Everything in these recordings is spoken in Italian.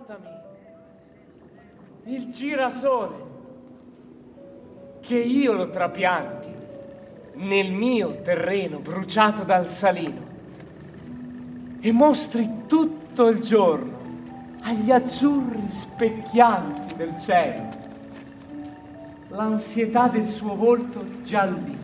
portami il girasole, che io lo trapianti nel mio terreno bruciato dal salino e mostri tutto il giorno agli azzurri specchianti del cielo l'ansietà del suo volto giallino.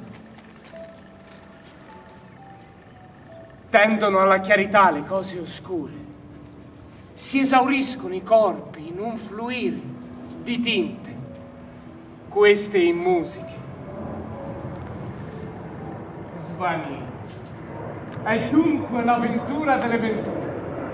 Tendono alla chiarità le cose oscure, si esauriscono i corpi in un fluire di tinte, queste in musiche. Svanire è dunque l'avventura delle venture.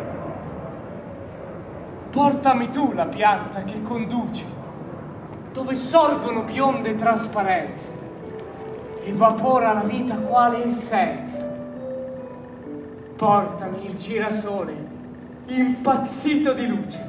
Portami tu la pianta che conduce, dove sorgono bionde trasparenze, evapora la vita quale essenza. Portami il girasole impazzito di luce.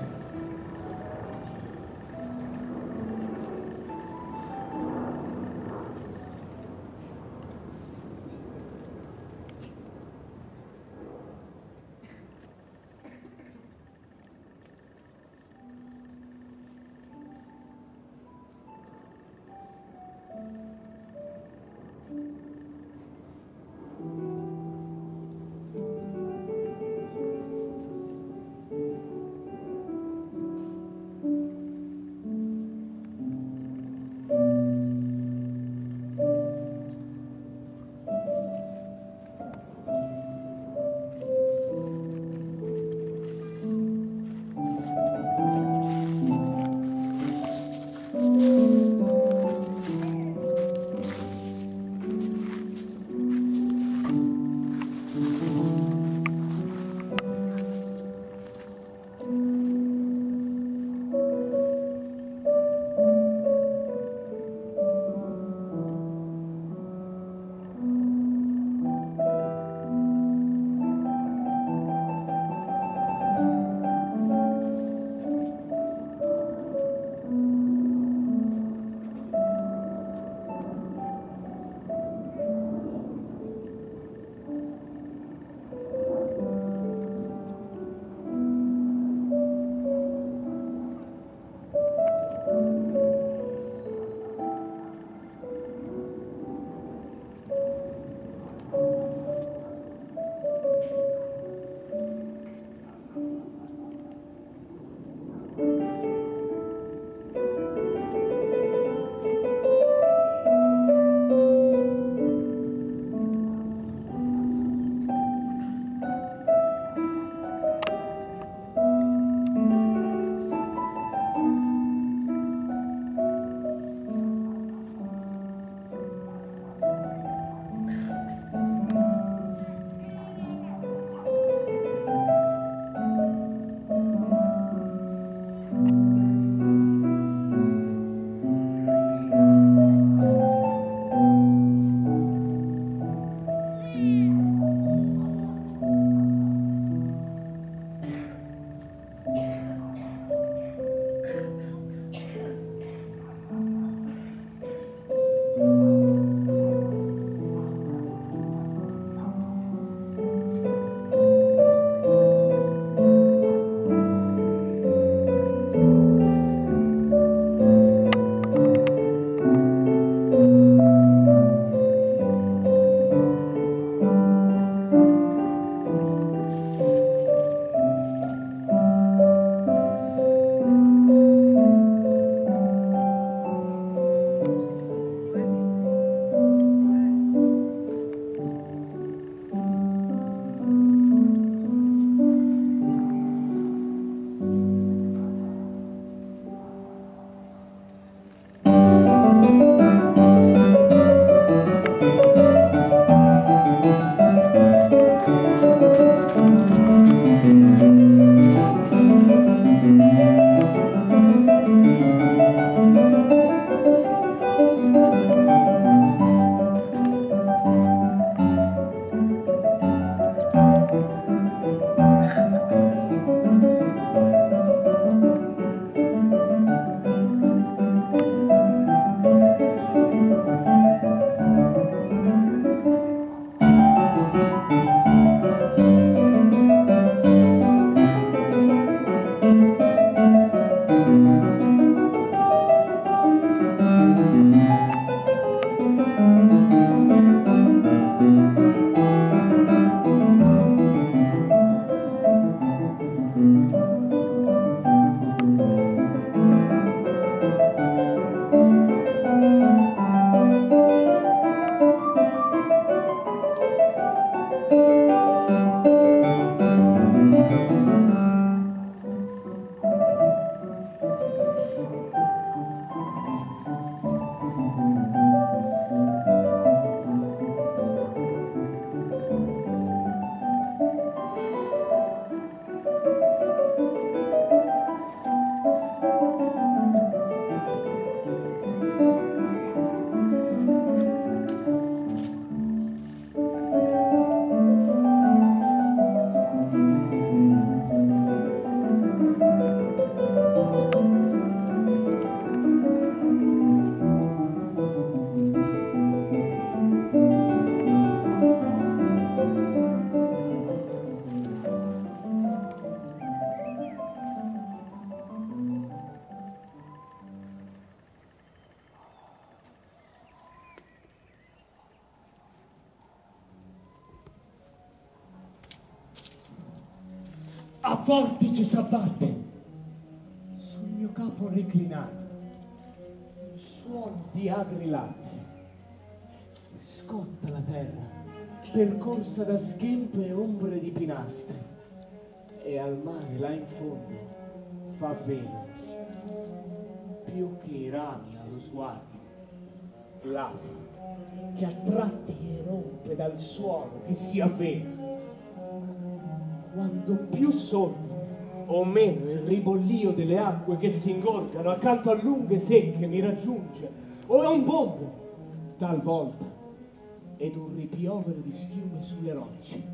vortice s'abbatte sul mio capo reclinato, un suono di agri lazzi. Scotta la terra, percorsa da schempe e ombre di pinastri, e al mare là in fondo fa velo, più che i rami allo sguardo, lava che a tratti erompe dal suono che si avvela. Quando più sordo o meno il ribollio delle acque che si ingorgano accanto a lunghe secche mi raggiunge, o è un bombo talvolta ed un ripiovere di schiume sulle rocce.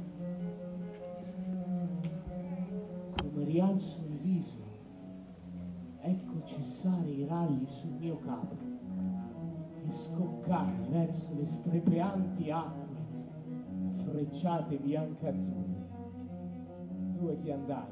Come rialzo il viso, ecco cessare i ragli sul mio capo e scoccare verso le strepeanti acque frecciate bianca-azzurre, due ghiandai.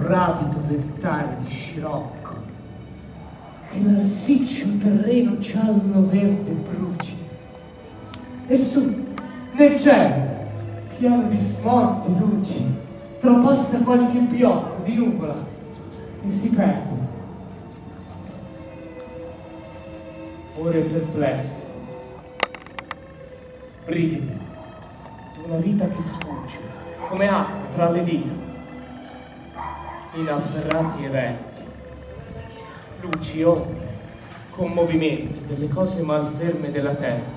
rapido ventaglio di scirocco che l'arsiccio terreno giallo-verde bruci. E su, nel cielo, piano di smorte luci, tropassa qualche biocco di nuvola e si perde. Ore perplesso, brividi, una vita che sfugge, come acqua tra le dita, inafferrati eventi, luci, ombre, con movimenti delle cose malferme della terra.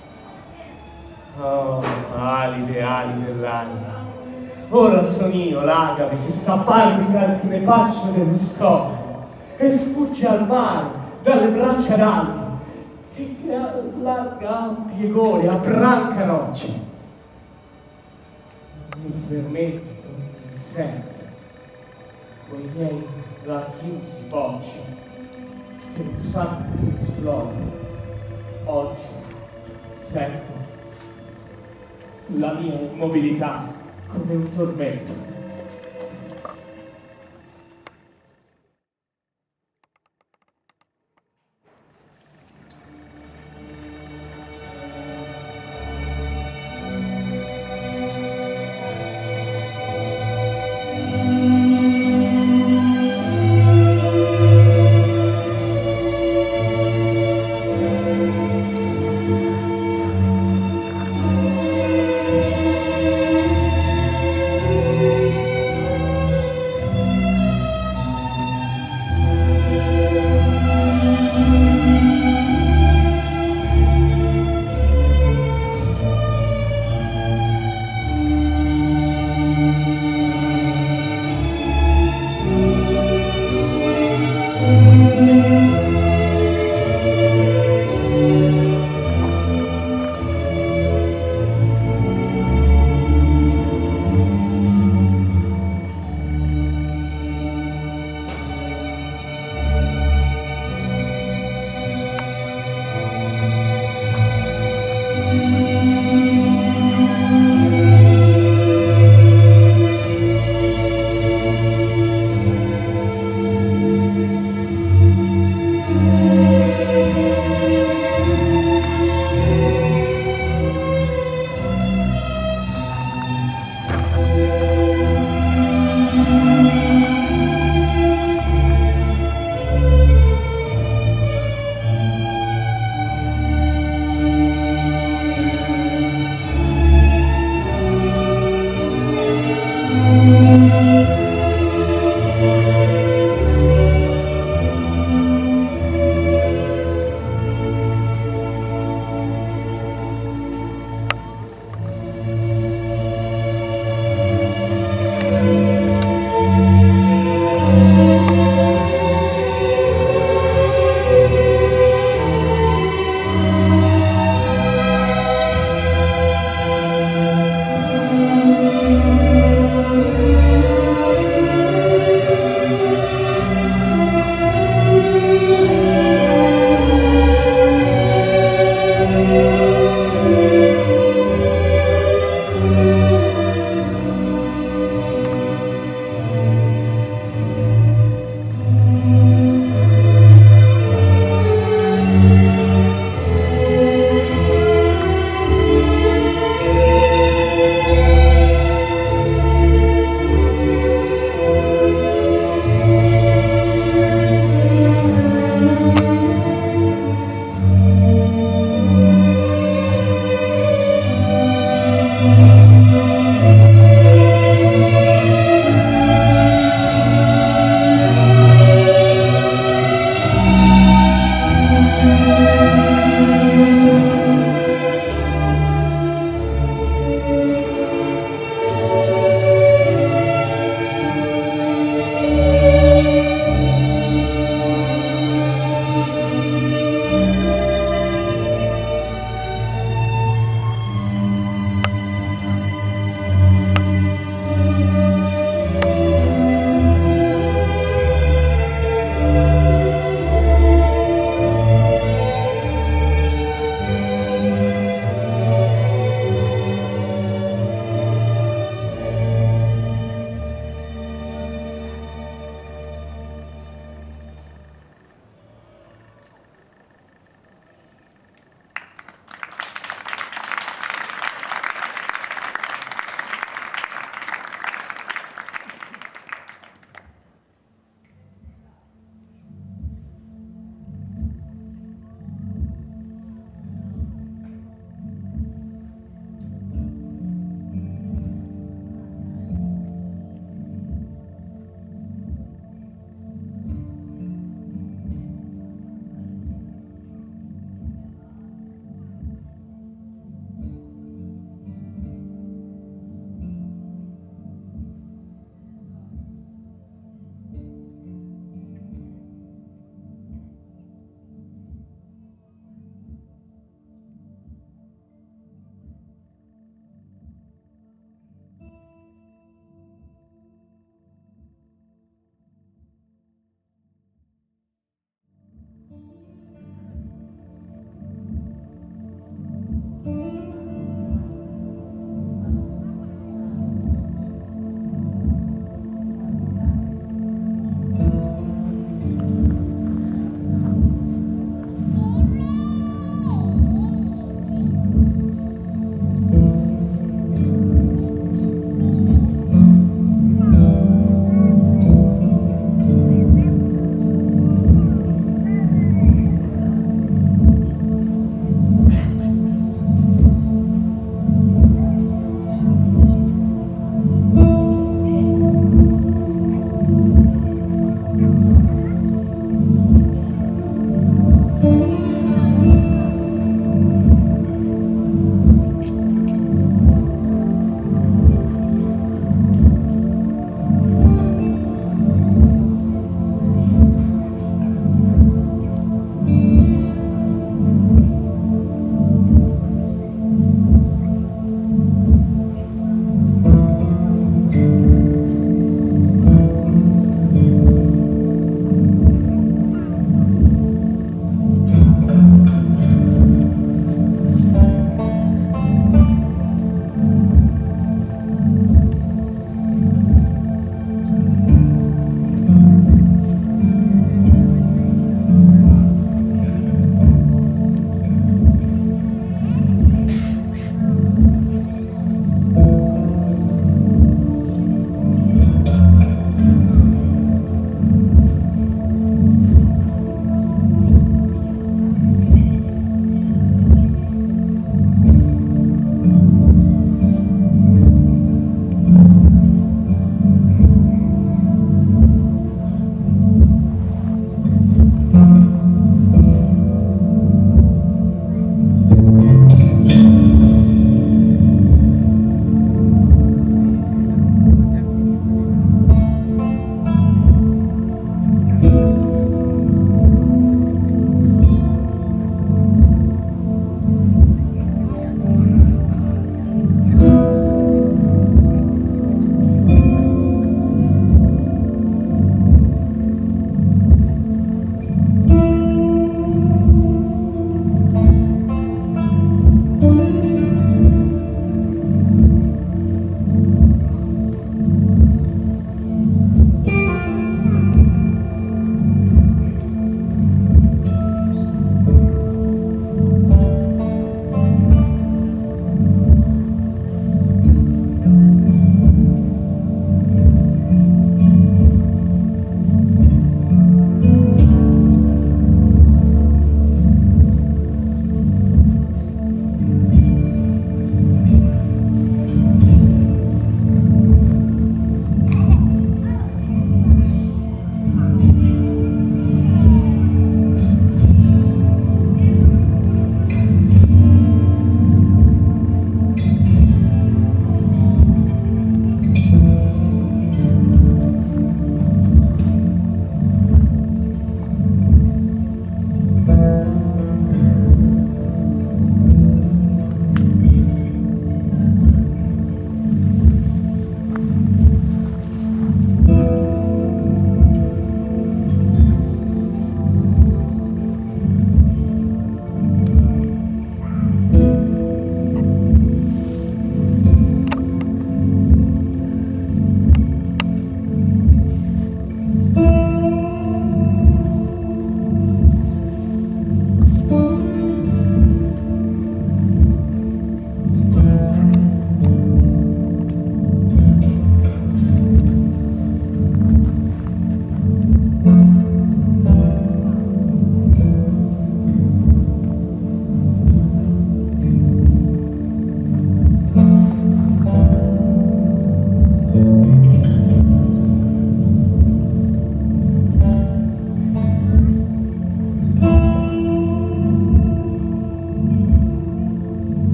Oh, alide, ali dell'anima, ora son io, l'agave, che s'abbarbica al crepaccio dello scopero e sfugge al mare dalle braccia d'alba e che allarga ampie gole, abbranca rocce. Mi fermetti con senza, con i miei racchiusi bocci, che pulsanti esplodono. Oggi sento la mia immobilità come un tormento.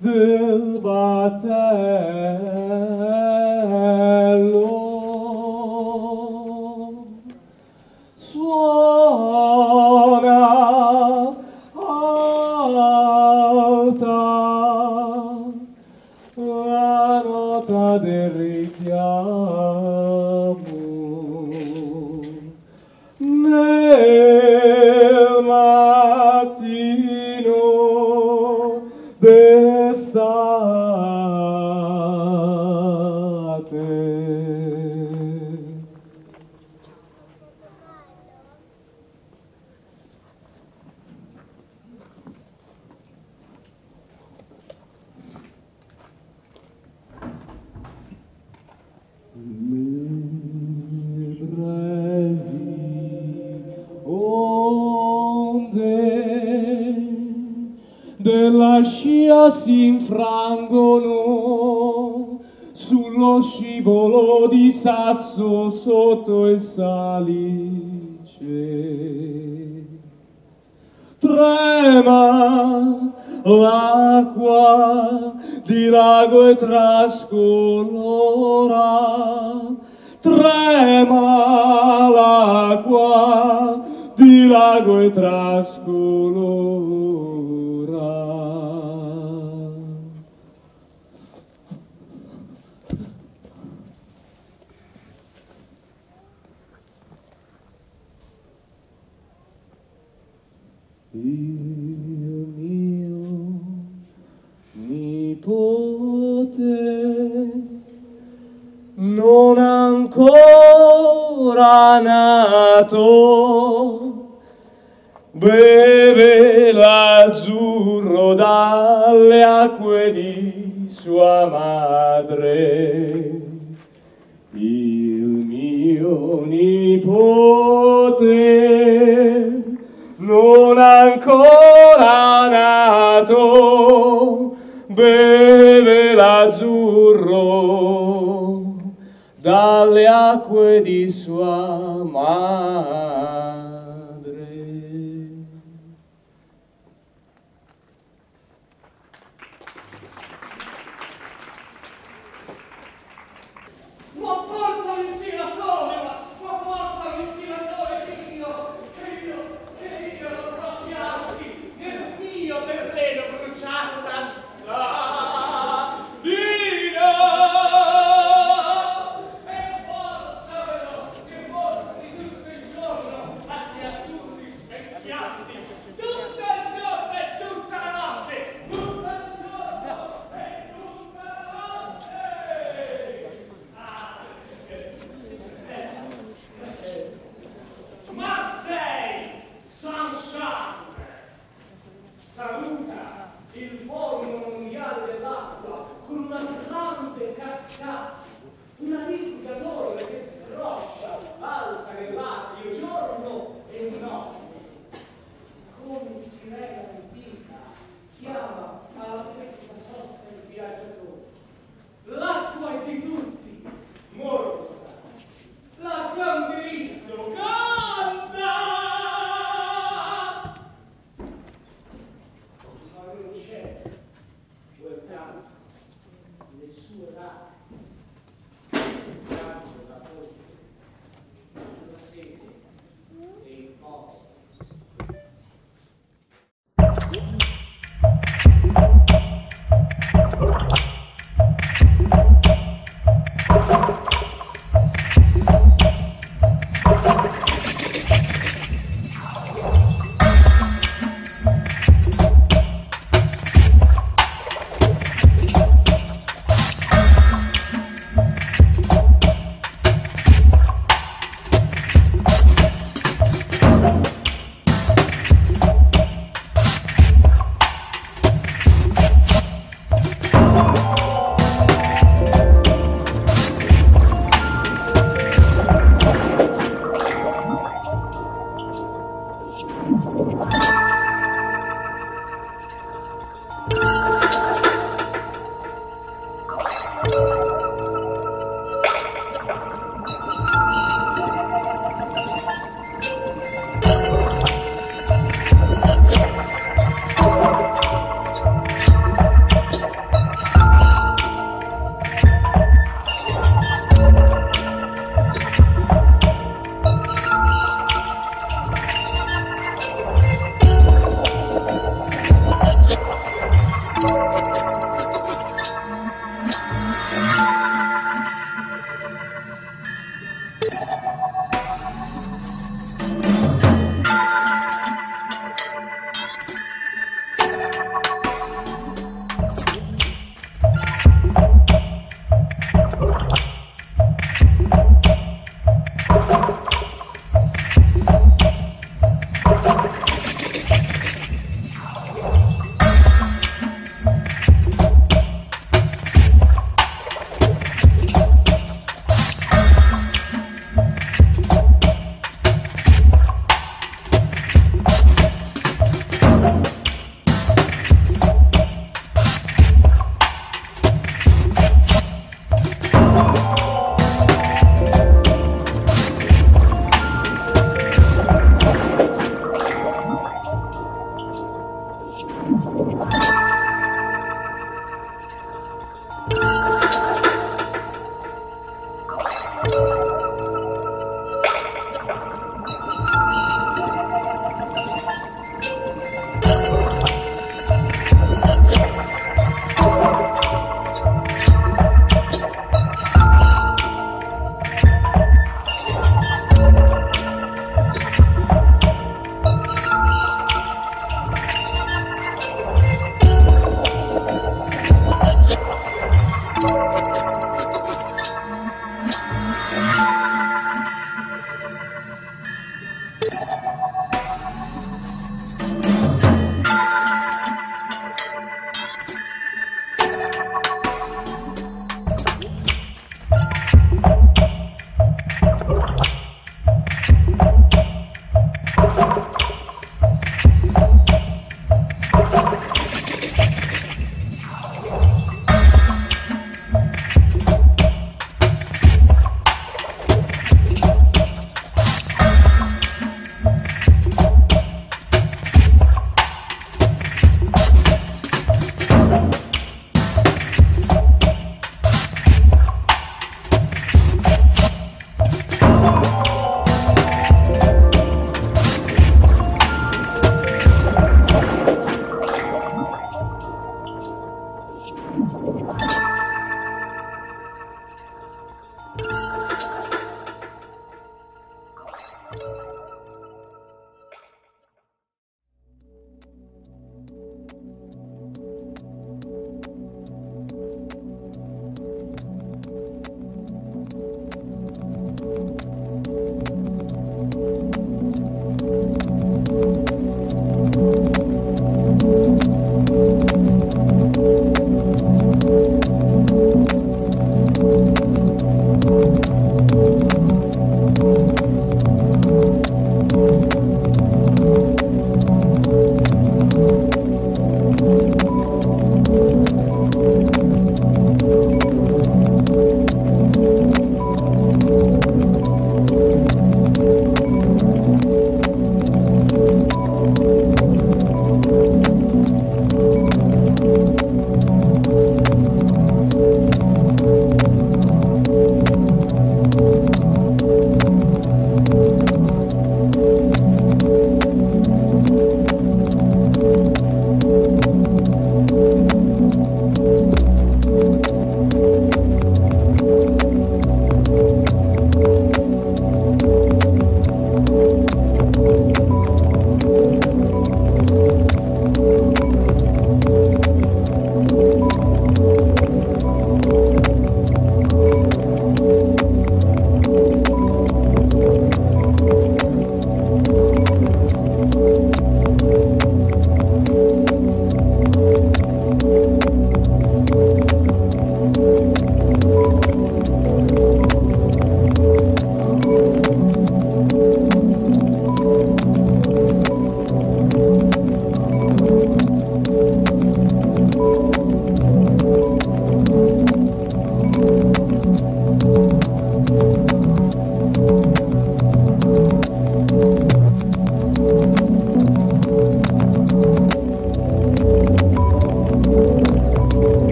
del battello. Suona alta la nota del richiamo nel mattino d'estate. Della scia si infrangono sullo scivolo di sasso sotto il salice. Trema l'acqua di lago e trascolora. Trema l'acqua di lago e trascolora. Il mio nipote non ancora nato beve l'azzurro dalle acque di sua madre. Il mio nipote non ancora nato beve l'azzurro dalle acque di sua madre. Ma portami il girasole, ma portami il girasole che io lo pianti nel mio terreno bruciato dal sardino. E portamelo, che mostri tutto il giorno a gli assurdi specchianti, tutto il giorno e tutta la notte, tutto il giorno e tutta la notte. Ma sei Sunshine! Saluta il forum mondiale dell'acqua con una grande cascata, una liquida torre che stroscia alta nell'acqua giorno e notte. Come sirena antica chiama alla fresca sosta il viaggiatore. L'acqua è di tutti, morta. L'acqua è un diritto, canta! Ma non c'è quel canto, le sue lacrime, piange la fonte, sulla sete e il posto.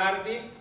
tardi